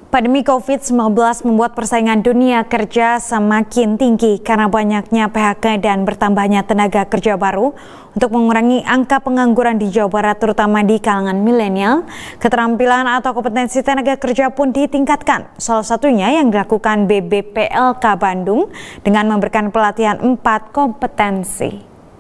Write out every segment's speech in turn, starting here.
Pandemi COVID-19 membuat persaingan dunia kerja semakin tinggi karena banyaknya PHK dan bertambahnya tenaga kerja baru. Untuk mengurangi angka pengangguran di Jawa Barat, terutama di kalangan milenial, keterampilan atau kompetensi tenaga kerja pun ditingkatkan. Salah satunya yang dilakukan BBPLK Bandung dengan memberikan pelatihan 4 kompetensi.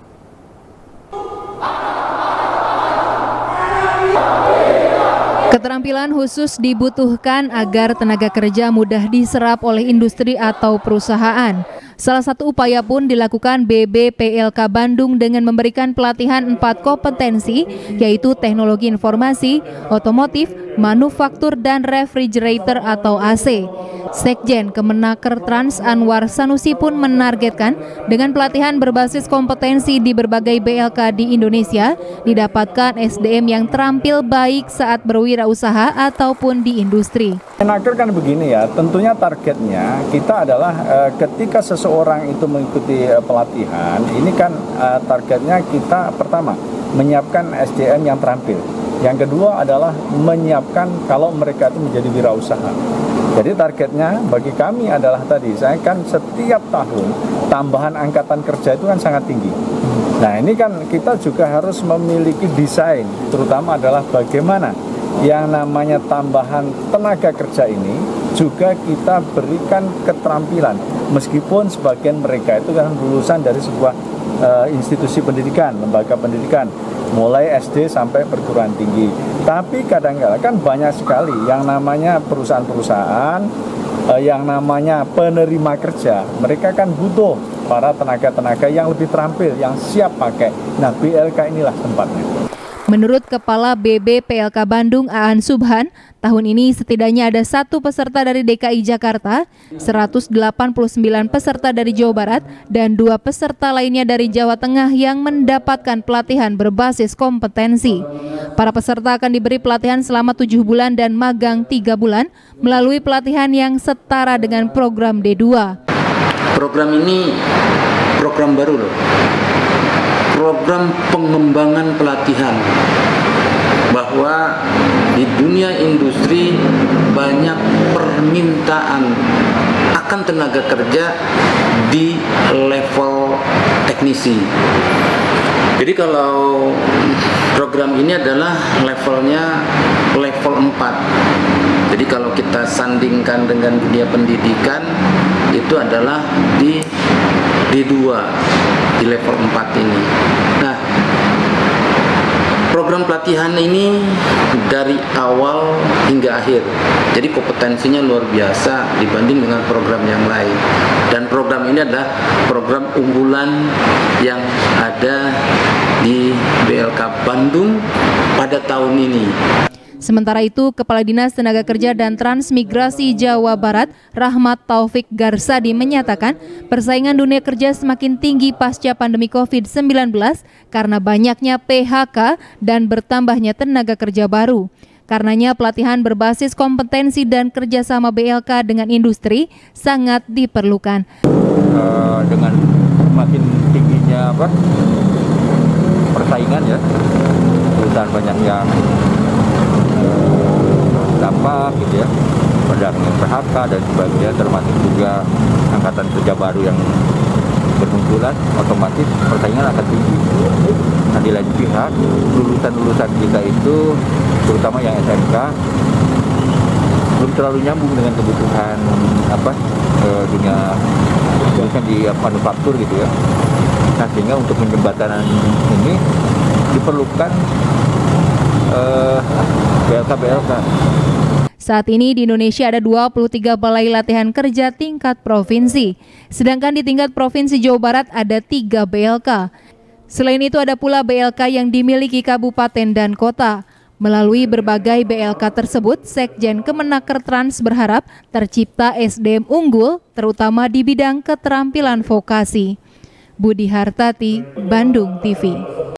Keterampilan khusus dibutuhkan agar tenaga kerja mudah diserap oleh industri atau perusahaan. Salah satu upaya pun dilakukan BBPLK Bandung dengan memberikan pelatihan 4 kompetensi, yaitu teknologi informasi, otomotif, manufaktur, dan refrigerator atau AC. Sekjen Kemenaker Trans Anwar Sanusi pun menargetkan dengan pelatihan berbasis kompetensi di berbagai BLK di Indonesia didapatkan SDM yang terampil baik saat berwirausaha ataupun di industri. Kemenaker kan begini ya, tentunya targetnya kita adalah ketika seseorang itu mengikuti pelatihan, ini kan targetnya kita pertama menyiapkan SDM yang terampil. Yang kedua adalah menyiapkan kalau mereka itu menjadi wirausaha. Jadi targetnya bagi kami adalah tadi, saya kan setiap tahun tambahan angkatan kerja itu kan sangat tinggi. Nah ini kan kita juga harus memiliki desain, terutama adalah bagaimana yang namanya tambahan tenaga kerja ini juga kita berikan keterampilan. Meskipun sebagian mereka itu kan lulusan dari sebuah institusi pendidikan, lembaga pendidikan, mulai SD sampai perguruan tinggi. Tapi kadang-kadang kan banyak sekali yang namanya perusahaan-perusahaan, yang namanya penerima kerja. Mereka kan butuh para tenaga-tenaga yang lebih terampil, yang siap pakai. Nah, BLK inilah tempatnya. Menurut Kepala BBPLK Bandung Aan Subhan, tahun ini setidaknya ada 1 peserta dari DKI Jakarta, 189 peserta dari Jawa Barat, dan 2 peserta lainnya dari Jawa Tengah yang mendapatkan pelatihan berbasis kompetensi. Para peserta akan diberi pelatihan selama 7 bulan dan magang 3 bulan melalui pelatihan yang setara dengan program D2. Program ini program baru loh. Program pengembangan pelatihan, bahwa di dunia industri banyak permintaan akan tenaga kerja di level teknisi. Jadi kalau program ini adalah levelnya level 4. Jadi kalau kita sandingkan dengan dunia pendidikan, itu adalah di D2, di level 4 ini. Nah, program pelatihan ini dari awal hingga akhir, jadi kompetensinya luar biasa dibanding dengan program yang lain. Dan program ini adalah program unggulan yang ada di BLK Bandung pada tahun ini. Sementara itu, Kepala Dinas Tenaga Kerja dan Transmigrasi Jawa Barat, Rahmat Taufik Garsadi, menyatakan persaingan dunia kerja semakin tinggi pasca pandemi COVID-19 karena banyaknya PHK dan bertambahnya tenaga kerja baru. Karenanya pelatihan berbasis kompetensi dan kerjasama BLK dengan industri sangat diperlukan. Dengan makin tingginya persaingan ya, perusahaan banyak yang dampak gitu ya, pedangnya PHK dan sebagainya, termasuk juga angkatan kerja baru yang bermunculan, otomatis persaingan akan tinggi. Nah, di lain pihak, lulusan-lulusan kita itu, terutama yang SMK, belum terlalu nyambung dengan kebutuhan dunia khususnya di manufaktur gitu ya. Nah, sehingga untuk menjembatanan ini diperlukan BLK. Saat ini di Indonesia ada 23 balai latihan kerja tingkat provinsi. Sedangkan di tingkat provinsi Jawa Barat ada 3 BLK. Selain itu ada pula BLK yang dimiliki kabupaten dan kota. Melalui berbagai BLK tersebut, Sekjen Kemenaker Trans berharap tercipta SDM unggul terutama di bidang keterampilan vokasi. Budi Hartati, Bandung TV.